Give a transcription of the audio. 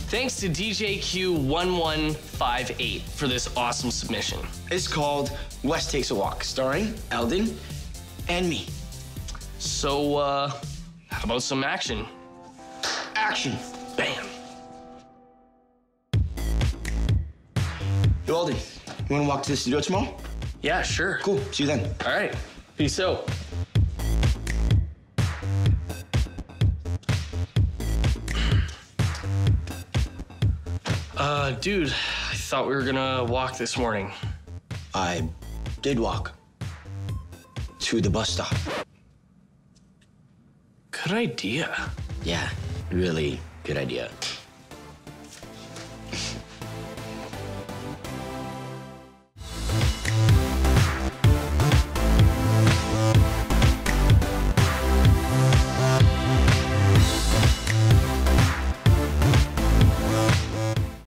Thanks to DJQ1158 for this awesome submission. It's called Wes Takes a Walk, starring Eldon and me. So, how about some action? Action. Bam. Yo, Eldon, you wanna walk to the studio tomorrow? Yeah, sure. Cool, see you then. All right. Peace out. Dude, I thought we were gonna walk this morning. I did walk to the bus stop. Good idea. Yeah, really good idea.